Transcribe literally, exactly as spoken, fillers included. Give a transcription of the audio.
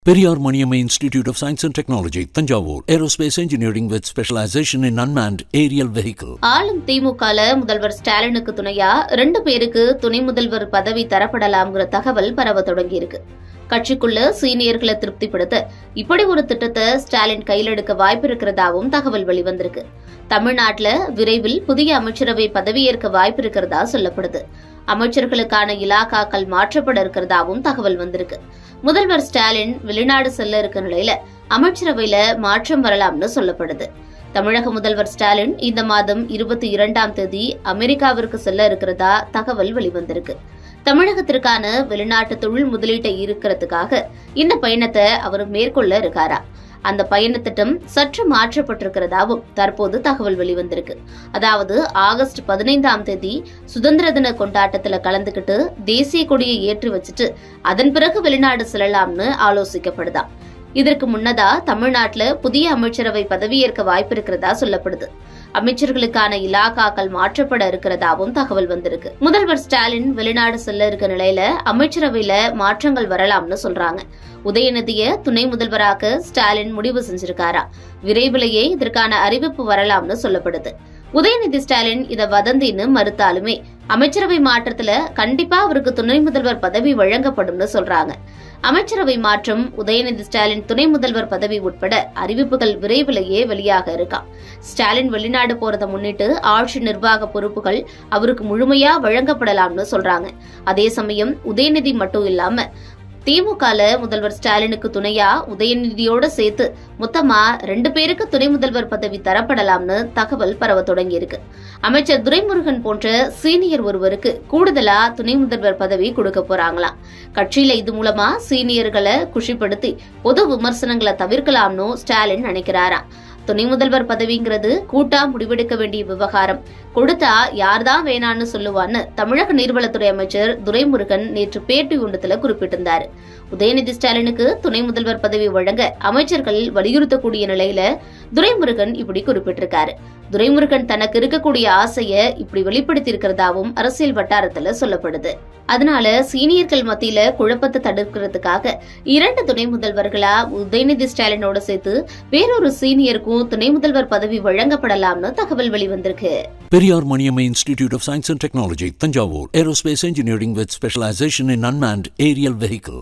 Periyar Maniamma Institute of Science and Technology, Thanjavur, Aerospace Engineering with specialization in unmanned aerial vehicle. ஆளும் திமுகல முதல்வர் ஸ்டாலினுக்கு துணையா ரெண்டு பேருக்கு துணை முதல்வர் பதவி தரப்படலாம்ங்கிற தகவல் பரவ தொடங்கி இருக்கு. கட்சிக்குள்ள சீனியர்களை திருப்திப்படுத்த இப்படி ஒரு திட்டத்தை ஸ்டாலின் கையில் எடுக்க வாய்ப்பு இருக்கிறதாவும் தகவல் வெளிவந்திருக்கு. தமிழ்நாட்டில் விரைவில் புதிய அமைச்சரவை பதவியேற்க வாய்ப்பு இருக்கிறதா சொல்லப்படுது. அமைச்சர்களுக்கான இலாக்காக்கள் மாற்றப்பட இருக்கிறதாவும் தகவல் வந்திருக்கு. முதல்வர் ஸ்டாலின் வெளிநாடு செல்ல இருக்க நிலையில அமைச்சரவையில மாற்றம் வரலாம்னு சொல்லப்படுது. தமிழக முதல்வர் ஸ்டாலின் இந்த மாதம் இருபத்தி இரண்டாம் தேதி அமெரிக்காவிற்கு செல்ல இருக்கிறதா தகவல் வெளிவந்திருக்கு. தமிழகத்திற்கான வெளிநாட்டு தொழில் முதலீட்டை ஈர்க்கிறதுக்காக இந்த பயணத்தை அவர் மேற்கொள்ள இருக்காரா? அந்த பயண திட்டம் சற்று மாற்றப்பட்டிருக்கிறதாவும் தற்போது தகவல் வெளிவந்திருக்கு. அதாவது ஆகஸ்ட் பதினைந்தாம் தேதி சுதந்திர தின கொண்டாட்டத்துல கலந்துகிட்டு தேசிய கொடியை ஏற்றி வச்சுட்டு அதன் பிறகு வெளிநாடு செல்லலாம்னு ஆலோசிக்கப்படுதாம். இதற்கு முன்னதா தமிழ்நாட்டுல புதிய அமைச்சரவை பதவியேற்க வாய்ப்பு இருக்கிறதா சொல்லப்படுது. அமைச்சர்களுக்கான இலாக்காக்கள் மாற்றப்பட இருக்கிறதாவும் தகவல் வந்திருக்கு. முதல்வர் ஸ்டாலின் வெளிநாடு செல்ல இருக்க நிலையில அமைச்சரவையில மாற்றங்கள் வரலாம்னு சொல்றாங்க. உதயநிதிய துணை முதல்வராக ஸ்டாலின் முடிவு செஞ்சிருக்காரா? விரைவிலேயே இதற்கான அறிவிப்பு வரலாம்னு சொல்லப்படுது. உதயநிதி ஸ்டாலின் இத வதந்தின்னு மறுத்தாலுமே அமைச்சரவை மாற்றத்துல கண்டிப்பா அவருக்கு துணை முதல்வர் பதவி வழங்கப்படும்னு சொல்றாங்க. அமைச்சரவை மாற்றம், உதயநிதி ஸ்டாலின் துணை முதல்வர் பதவி உட்பட அறிவிப்புகள் விரைவிலேயே வெளியாக இருக்காம். ஸ்டாலின் வெளிநாடு போறதை முன்னிட்டு ஆட்சி நிர்வாக பொறுப்புகள் அவருக்கு முழுமையா வழங்கப்படலாம்னு சொல்றாங்க. அதே சமயம் உதயநிதி மட்டும் இல்லாம திமுகல முதல்வர் ஸ்டாலினுக்கு துணையா உதயநிதியோட சேர்த்து மொத்தமா ரெண்டு பேருக்கு துணை முதல்வர் பதவி தரப்படலாம்னு தகவல் பரவ தொடங்கி இருக்கு. அமைச்சர் துரைமுருகன் போன்ற சீனியர் ஒருவருக்கு கூடுதலா துணை முதல்வர் பதவி கொடுக்க போறாங்களாம். கட்சியில இது மூலமா சீனியர்களை குஷிப்படுத்தி பொது விமர்சனங்களை தவிர்க்கலாம்னு ஸ்டாலின் நினைக்கிறாராம். துணை முதல்வர் பதவிங்கிறது கூட்டா முடிவெடுக்க வேண்டிய விவகாரம். கொடுத்தா யார்தான் வேணான்னு சொல்லுவான்னு தமிழக நீர்வளத்துறை அமைச்சர் துரைமுருகன் நேற்று பேட்டி ஒன்றத்துல குறிப்பிட்டிருந்தாரு. உதயநிதி ஸ்டாலினுக்கு துணை முதல்வர் பதவி வழங்க அமைச்சர்கள் வலியுறுத்தக்கூடிய நிலையில துரைமுருகன் இப்படி குறிப்பிட்டிருக்காரு. துரைமுருகன் தனக்கு இருக்கக்கூடிய ஆசைய இப்படி வெளிப்படுத்தி இருக்கிறதாவும் அரசியல் வட்டாரத்துல சொல்லப்படுது. அதனால சீனியர்கள் மத்தியில குழப்பத்தை தடுக்கிறதுக்காக இரண்டு துணை முதல்வர்களா உதயநிதி ஸ்டாலினோட சேர்த்து வேறொரு சீனியருக்கும் துணை முதல்வர் பதவி வழங்கப்படலாம்னு தகவல் வெளிவந்திருக்கு. Periyar Maniamma Institute of Science and Technology, Thanjavur, Aerospace Engineering with specialization in unmanned aerial vehicle.